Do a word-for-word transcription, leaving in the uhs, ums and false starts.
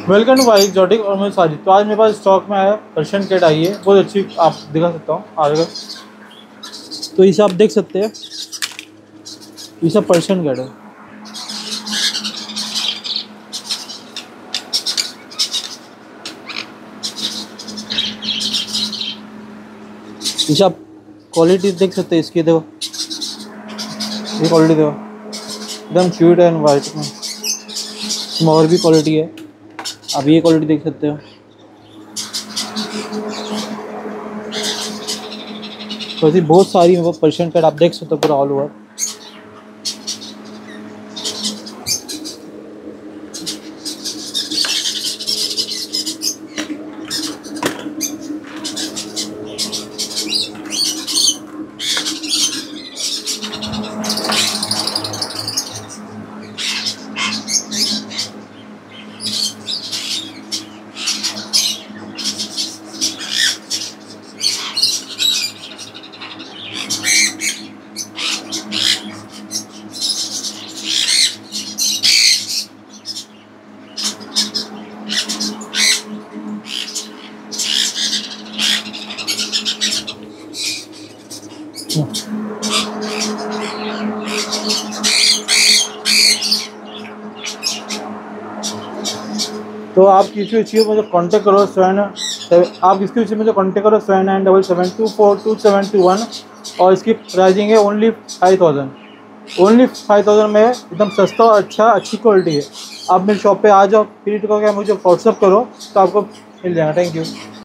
Welcome to Y exotic और मैं साजिद। तो आज मेरे पास स्टॉक में आया पर्शियन कैट आई है, बहुत अच्छी। आप दिखा सकता हूँ आगे, तो इसे आप देख सकते हैं, ये सब पर्शियन कैट है। इसे आप क्वालिटी देख सकते हैं इसकी, देखो ये क्वालिटी देखो, एकदम क्यूट एंड वाइट में। इसमें और भी क्वालिटी है, आप ये क्वालिटी देख सकते हो। तो ऐसी बहुत सारी पर्शियन कैट आप देख सकते हो पूरा ऑल ओवर। तो आप किसी भी चीज़ मुझे कांटेक्ट करो सेवन आप इसकी चीज़ मुझे कांटेक्ट करो seven nine double seven two four two seven two one. और इसकी प्राइसिंग है only five thousand only five thousand में, एकदम सस्ता और अच्छा अच्छी क्वालिटी है। आप मेरी शॉप पे आ जाओ, फिर करके मुझे व्हाट्सअप करो तो आपको मिल जाएगा। Thank you.